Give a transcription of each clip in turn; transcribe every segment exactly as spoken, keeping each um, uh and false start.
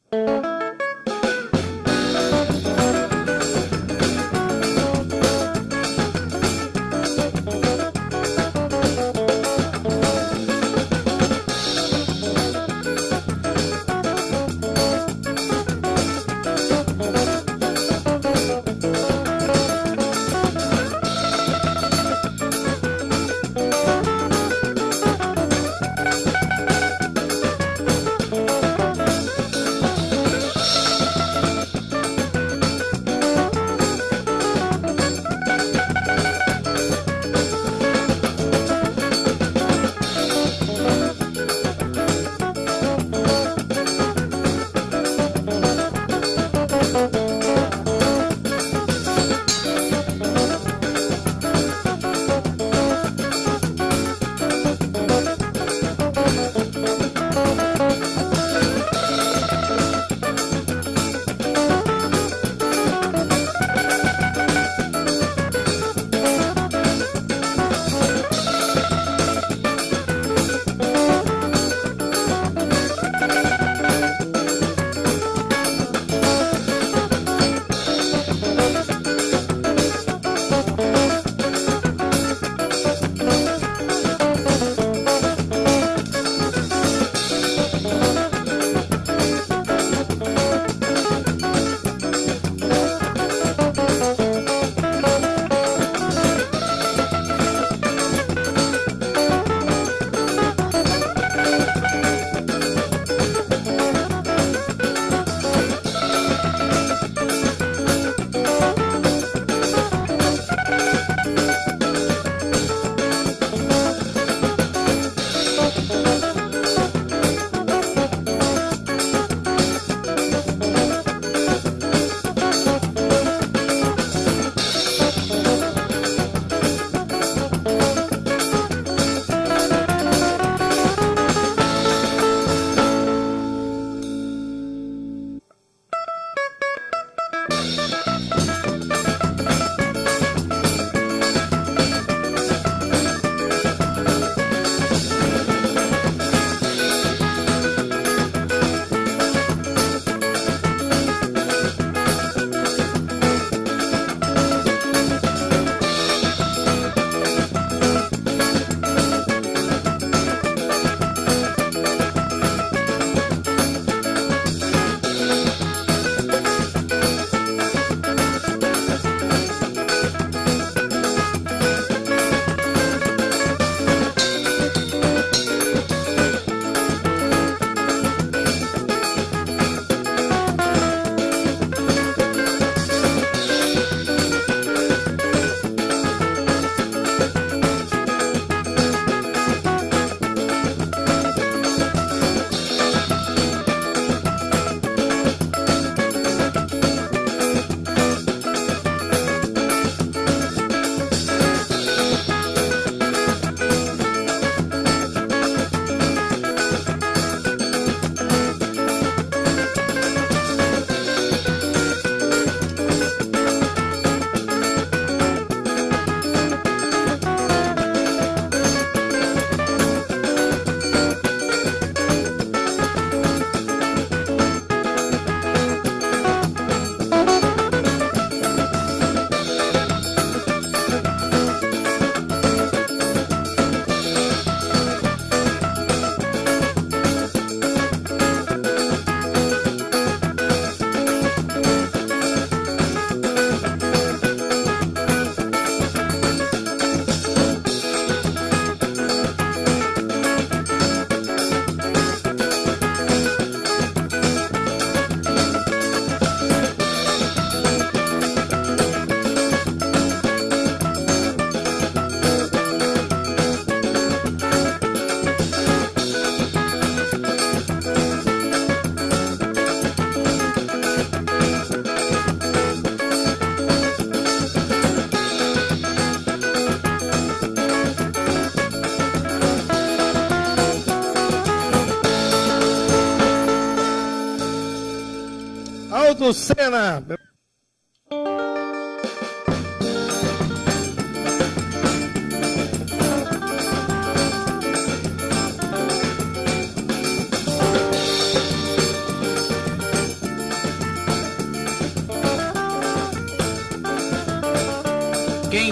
Aldo Senna.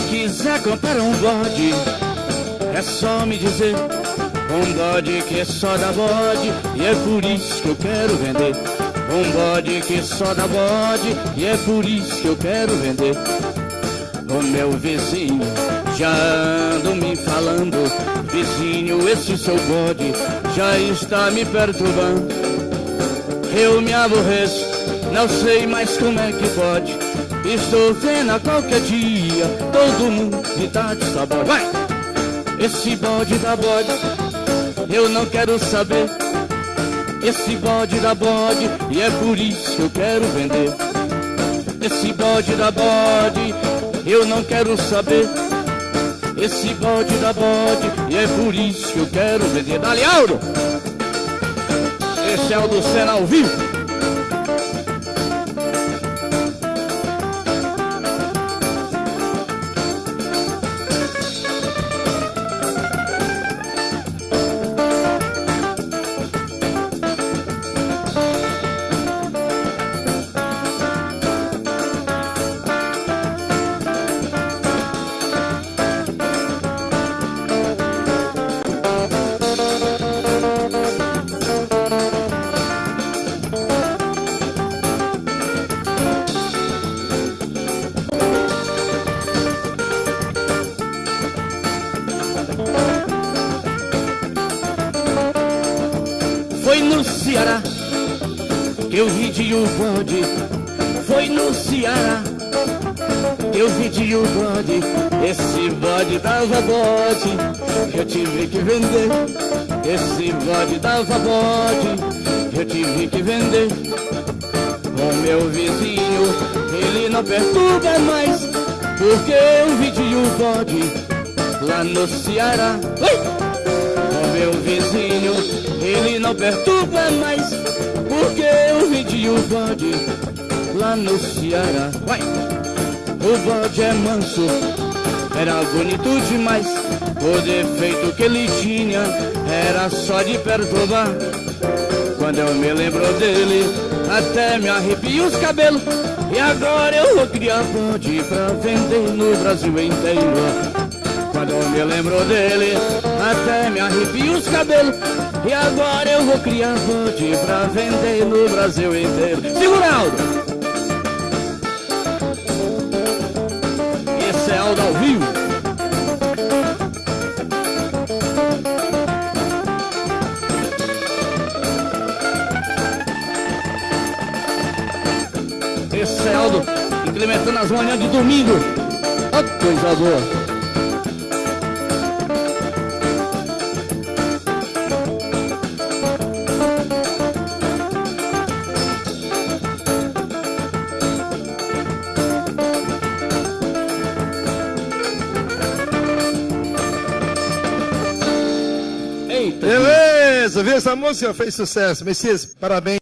quiser comprar um bode, é só me dizer. Um bode que só dá bode, e é por isso que eu quero vender. Um bode que só dá bode, e é por isso que eu quero vender. O meu vizinho já anda me falando: vizinho, esse seu bode já está me perturbando. Eu me aborreço, não sei mais como é que pode. Estou vendo a qualquer dia todo mundo me dá de sabor. Vai! Esse bode dá bode, eu não quero saber. Esse bode dá bode, e é por isso que eu quero vender. Esse bode dá bode, eu não quero saber. Esse bode dá bode, e é por isso que eu quero vender. Dali, Aldo! Esse é o do Senna ao vivo. Foi no Ceará que eu vidi o bode. Foi no Ceará que eu vidi o bode. Esse bode dava bode, eu tive que vender. Esse bode dava bode, eu tive que vender. O meu vizinho, ele não perturba mais, porque eu vidi o bode lá no Ceará. Ui! O meu vizinho, ele não perturba mais, porque eu vendi o bode lá no Ceará. Vai! O bode é manso, era bonito demais. O defeito que ele tinha era só de perturbar. Quando eu me lembro dele, até me arrepio os cabelos. E agora eu vou criar bode pra vender no Brasil inteiro. Quando eu me lembro dele, até me arrepio os cabelos. E agora eu vou criar bode pra vender no Brasil inteiro. Segura, Aldo! Esse é Aldo ao vivo. Esse é Aldo incrementando as manhãs de domingo. Ó, coisa boa. Beleza, viu? Essa música fez sucesso. Messias, parabéns.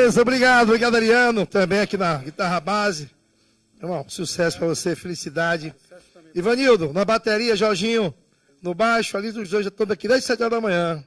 Beleza, obrigado, obrigado, Ariano, também aqui na guitarra base. Irmão, sucesso pra você, felicidade. Ivanildo, na bateria, Jorginho, no baixo, ali os dois já estão aqui desde sete horas da manhã.